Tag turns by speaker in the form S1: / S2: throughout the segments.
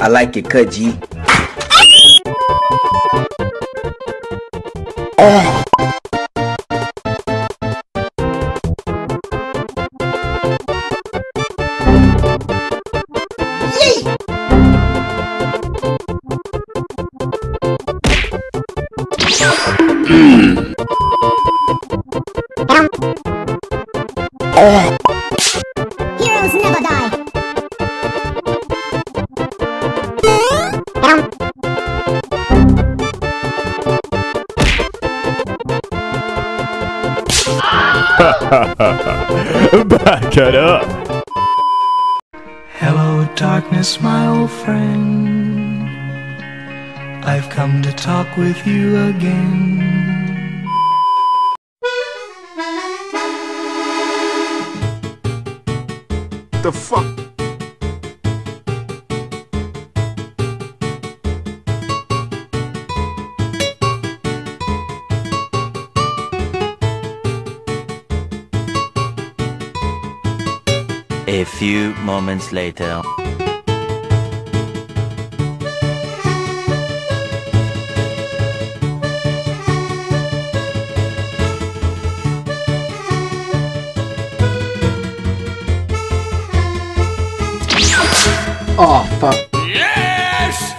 S1: I like it cut G.
S2: Heroes never die.
S3: Back it up.
S4: Hello, darkness, my old friend. I've come to talk with you again.
S3: The fuck?
S5: A few moments later.
S1: Oh fuck.
S3: Yes!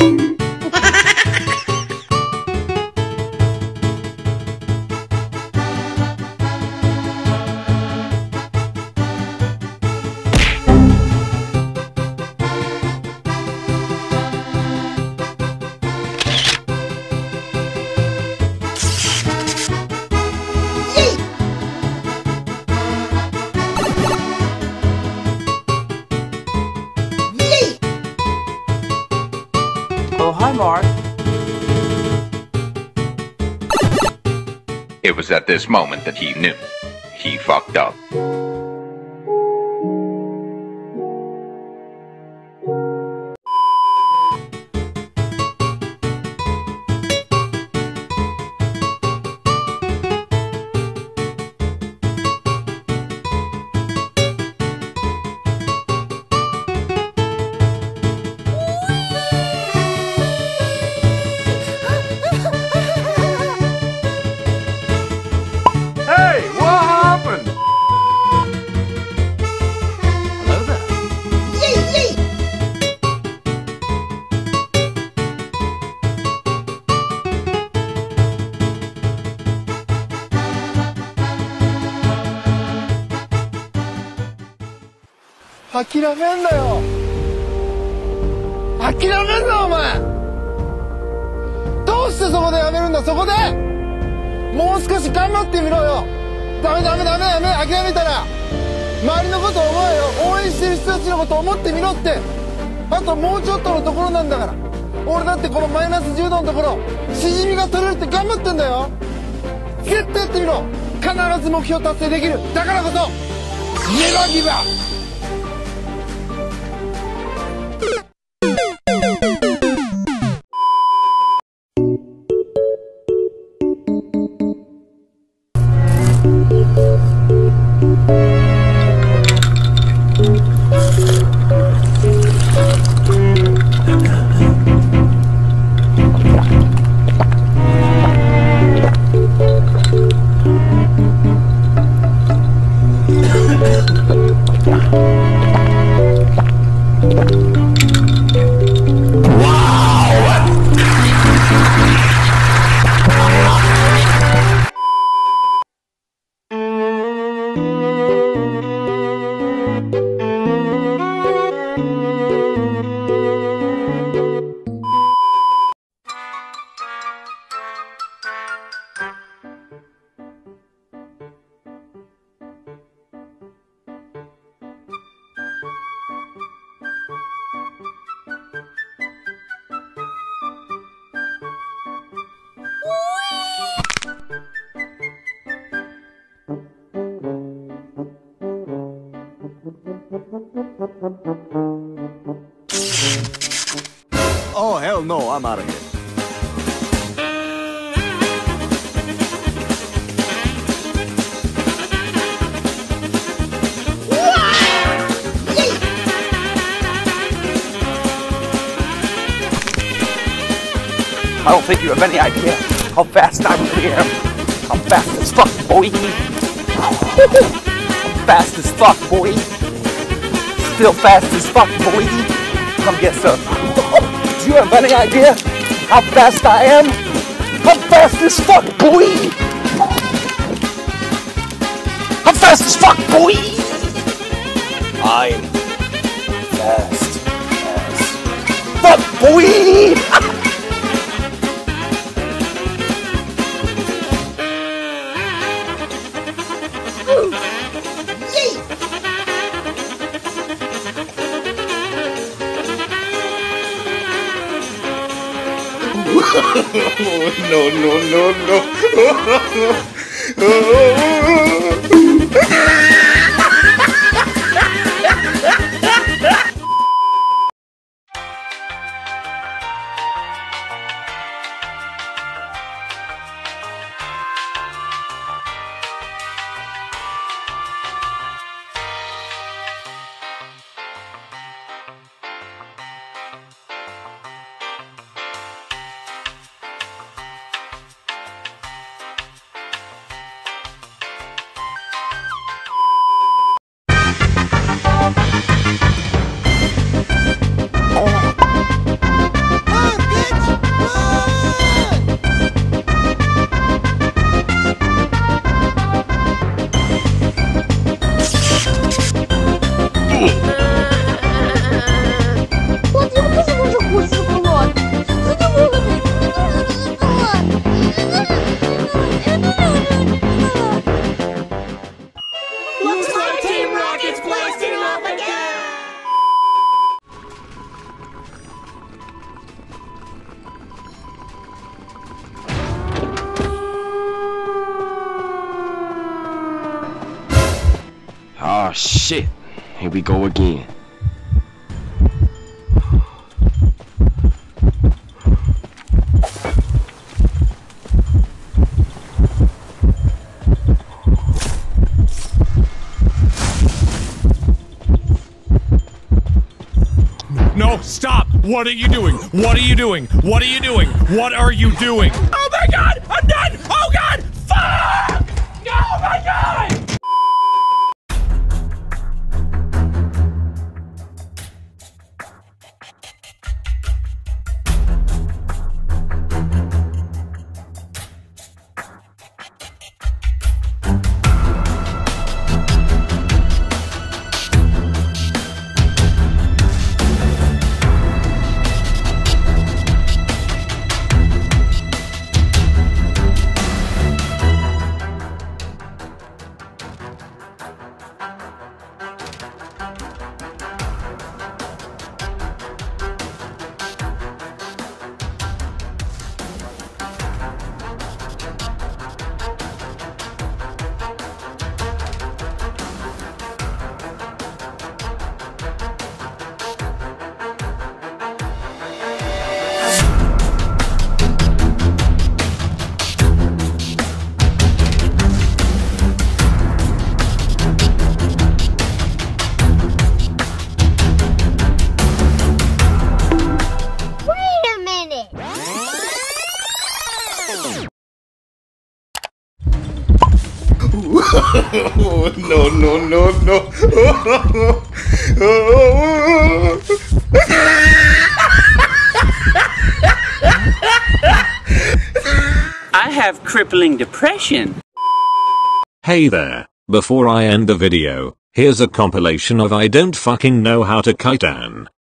S5: Oh, hi, Mark.
S6: It was at this moment that he knew. He fucked up.
S3: Hey, what happened?
S5: Hello there.
S7: 諦めんなよ。諦めんなお前。どうしてそこでやめるんだ。そこでもう少し頑張ってみろよ。ダメ諦めたら周りのこと思えよ。応援してる人たちのこと思ってみろって。あともうちょっとのところなんだから。俺だってこのマイナス10度のところしじみが取れるって頑張ってんだよ。絶対やってみろ。必ず目標達成できる。だからこそネバーギブアップ。
S3: Oh, hell no, I'm out of here.
S1: I don't think you have any idea how fast I really am. I'm fast as fuck, boy. I'm fast as fuck, boy. Still fast as fuck, boy. Come get some. Do you have any idea how fast I am? I'm fast as fuck, boy. I'm fast as fuck, boy. I'm fast as fuck, boy.
S7: No, no, no, no.
S8: Oh shit, here we go again.
S9: No, stop! What are you doing? What are you doing? What are you doing? What are you doing? Oh my god! I'm dead! Oh god! Fuck! Oh my god!
S7: No, no, no, no.
S10: I have crippling depression.
S11: Hey there, before I end the video, here's a compilation of I don't fucking know how to kite an.